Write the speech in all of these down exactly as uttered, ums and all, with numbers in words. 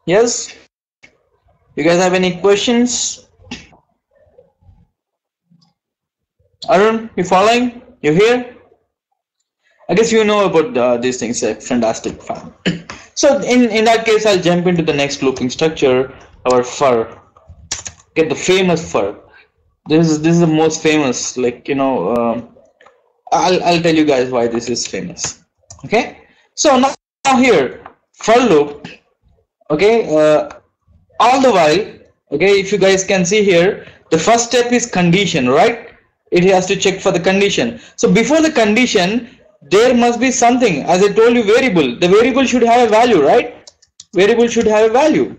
Yes, you guys have any questions? Arun, you following? You here? I guess you know about uh, these things. Uh, fantastic, fun. So in in that case, I'll jump into the next looping structure, our fur. Get the famous fur. This is this is the most famous. Like you know, um, I'll I'll tell you guys why this is famous. Okay. So now, now here, for loop. Okay. Uh, all the while. Okay. If you guys can see here, the first step is condition, right? It has to check for the condition. So before the condition, there must be something. As I told you, variable. The variable should have a value, right? Variable should have a value.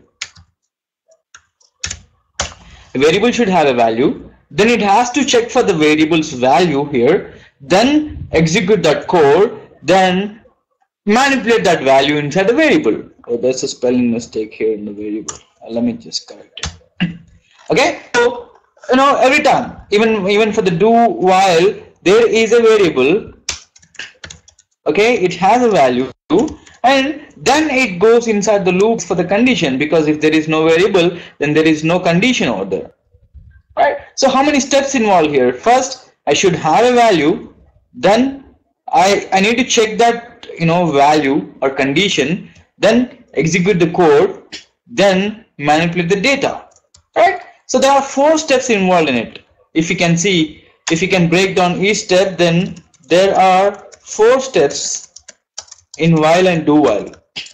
A variable should have a value. Then it has to check for the variable's value here. Then execute that code. Then manipulate that value inside the variable. Oh, that's a spelling mistake here in the variable. Uh, let me just correct it. Okay. So you know, every time, even even for the do while, there is a variable. Okay, it has a value, and then it goes inside the loop for the condition, because if there is no variable, then there is no condition over there, right? So how many steps involved here? First, I should have a value. Then I I need to check that you know value or condition. Then execute the code. Then manipulate the data, right? So there are four steps involved in it. If you can see, if you can break down each step, then there are four steps in while and do while.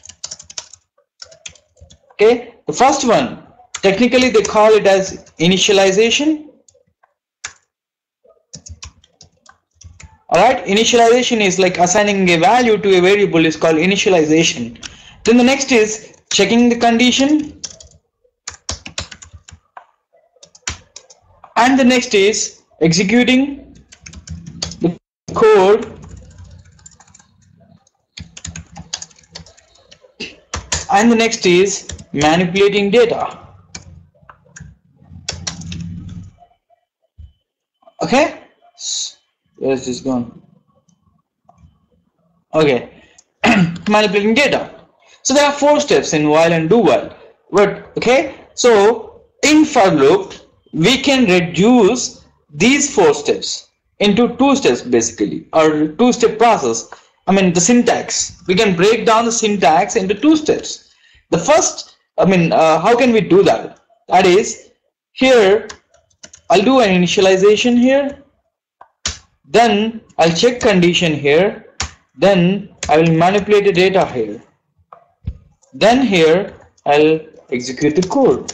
Okay, the first one, technically they call it as initialization. Alright, initialization is like assigning a value to a variable is called initialization. Then the next is checking the condition. And the next is executing the code. And the next is manipulating data. Okay, where is this gone? Okay, manipulating data. So there are four steps in while and do while. But okay, so in for loop, we can reduce these four steps into two steps basically, or two step process. I mean the syntax. We can break down the syntax into two steps. The first, I mean, uh, how can we do that? That is, here I'll do an initialization here. Then I'll check condition here. Then I will manipulate the data here. Then here I'll execute the code.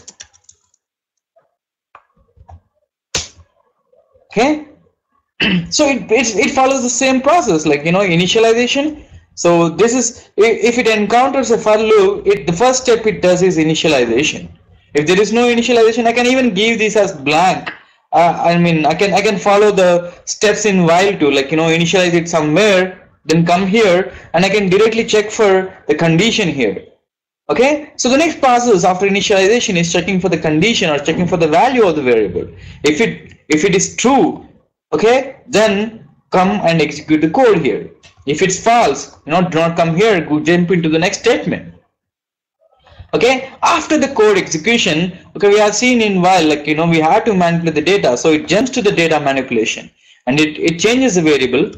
Okay, so it, it it follows the same process, like you know initialization. So this is, if it encounters a for loop, it the first step it does is initialization. If there is no initialization, I can even give this as blank. Uh, I mean, I can I can follow the steps in while too, like you know initialize it somewhere, then come here, and I can directly check for the condition here. Okay, so the next process after initialization is checking for the condition or checking for the value of the variable. If it if it is true, okay, then come and execute the code here. If it's false, you know, do not come here, go jump into the next statement. Okay, after the code execution, okay, we have seen in while, like you know, we have to manipulate the data, so it jumps to the data manipulation and it, it changes the variable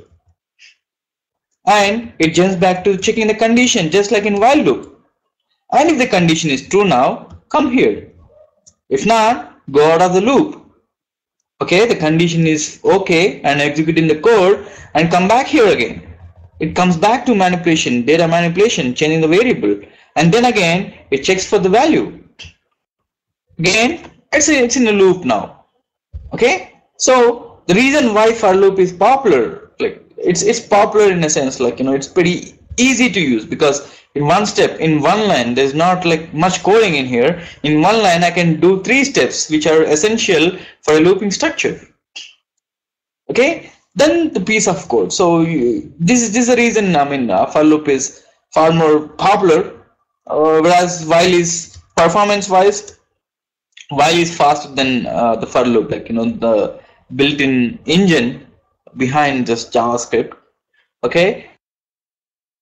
and it jumps back to checking the condition, just like in while loop. And if the condition is true now, come here. If not, go out of the loop. Okay, the condition is okay and executing the code and come back here again. It comes back to manipulation, data manipulation, changing the variable, and then again it checks for the value. Again, it's, a, it's in a loop now. Okay, so the reason why for loop is popular, like it's it's popular in a sense, like you know, it's pretty easy to use, because in one step, in one line, there's not like much coding in here. In one line, I can do three steps, which are essential for a looping structure. Okay, then the piece of code. So you, this is this is the reason. I mean, uh, for loop is far more popular, uh, whereas while is performance-wise, while is faster than uh, the for loop. Like you know, the built-in engine behind just JavaScript. Okay.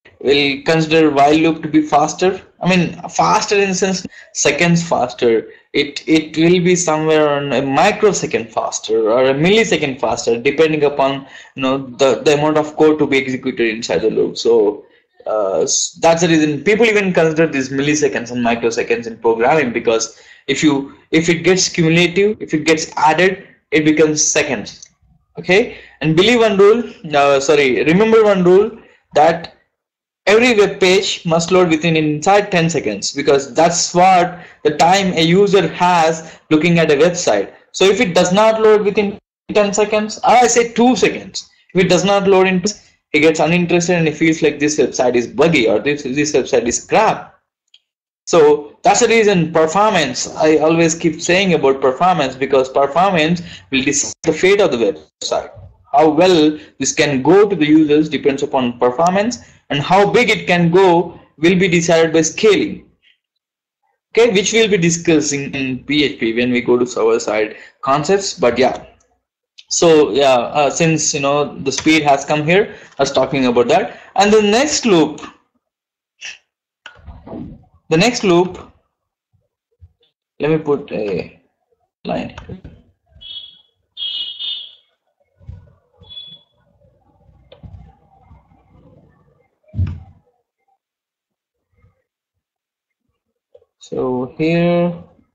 will consider while loop to be faster. I mean, faster in the sense seconds faster. It it will be somewhere on a microsecond faster or a millisecond faster, depending upon you know the the amount of code to be executed inside the loop. So uh, s- that's the reason people even consider these milliseconds and microseconds in programming, because if you if it gets cumulative, if it gets added, it becomes seconds. Okay, and believe one rule. Uh, sorry, remember one rule, that every web page must load within inside ten seconds, because that's what the time a user has looking at a website. So if it does not load within ten seconds, or I say two seconds, if it does not load in, he gets uninterested and he feels like this website is buggy or this this website is crap. So that's the reason performance, I always keep saying about performance, because performance will decide the fate of the website. How well this can go to the users depends upon performance, and how big it can go will be decided by scaling. Okay, which we'll be discussing in P H P when we go to server side concepts. But yeah, so yeah, uh, since you know the speed has come here, I was talking about that. And the next loop, the next loop, let me put a line here. So here,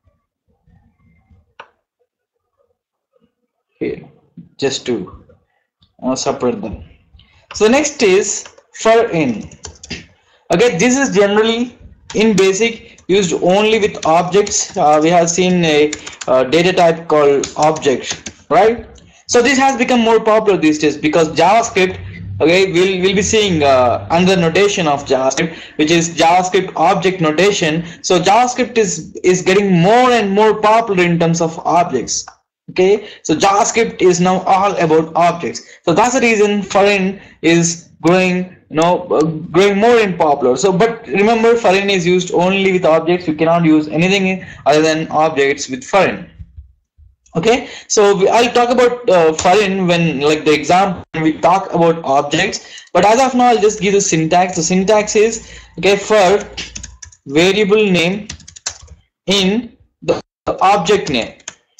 here, just to uh, separate them. So the next is for in. Okay, this is generally in basic used only with objects. Uh, we have seen a uh, data type called object, right? So this has become more popular these days because JavaScript. Okay, we'll we'll be seeing uh, another notation of JavaScript, which is JavaScript object notation. So JavaScript is is getting more and more popular in terms of objects. Okay, so JavaScript is now all about objects. So that's the reason foreign is growing, you know, uh, growing more in popular. So, but remember, foreign is used only with objects. You cannot use anything other than objects with foreign. Okay, so we, I'll talk about uh, foreign when, like the example, when we talk about objects. But as of now, I'll just give the syntax. The syntax is, okay, for variable name in the object name.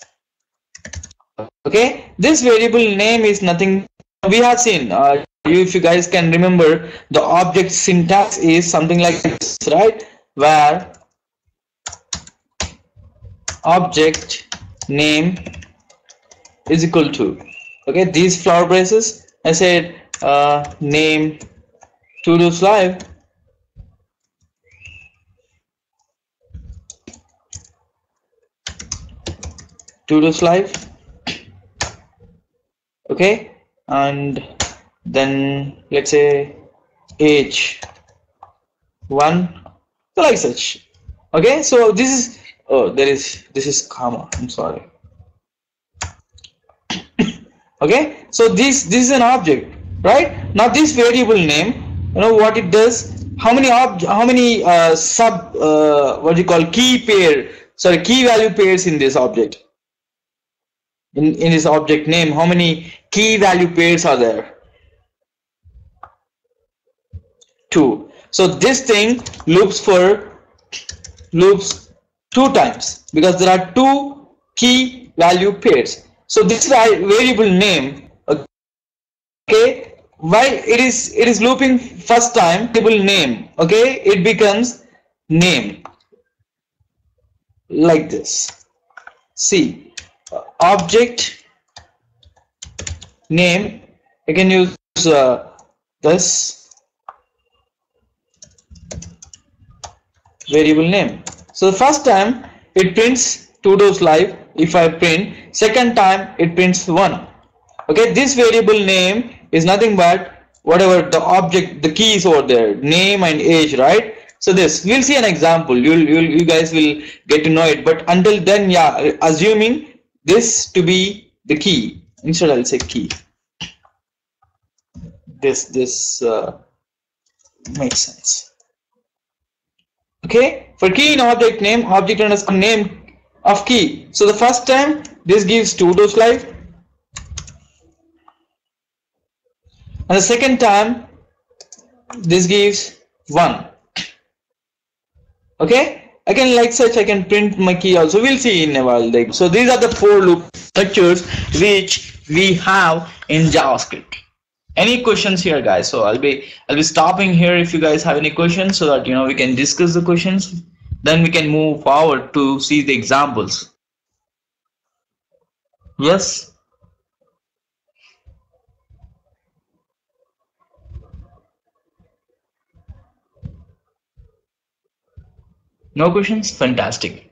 Okay, this variable name is nothing we have seen. Uh, if you guys can remember, the object syntax is something like this, right? Where object name is equal to, okay, these flower braces. I said uh, name Todos Live. Todos Live. Okay, and then let's say age one, like such. Okay, so this is, oh, there is, this is comma, I'm sorry. Okay, so this this is an object, right? Now this variable name, you know what it does, how many ob how many uh, sub uh, what do you call key pair, sorry, key value pairs in this object, in in this object name, how many key value pairs are there? Two. So this thing loops for loops two times because there are two key value pairs. So this variable name, okay, while it is it is looping first time variable name, okay, it becomes name like this. See, object name, you can use uh, this variable name. So the first time it prints Todos Live. If I print, second time it prints one. Okay, this variable name is nothing but whatever the object, the keys over there, name and age, right? So this, we'll see an example. You'll, you'll you guys will get to know it. But until then, yeah, assuming this to be the key, instead I'll say key. This this uh, makes sense. Okay, for key in object name, object underscore name of key. So the first time this gives Todos Live, and the second time This gives one. Okay, I can like such, I can print my key also. We'll see in a while. Like, so these are the for loop structures which we have in JavaScript. Any questions here, guys? So I'll be I'll be stopping here if you guys have any questions, so that you know we can discuss the questions. Then we can move forward to see the examples. Yes. No questions? Fantastic.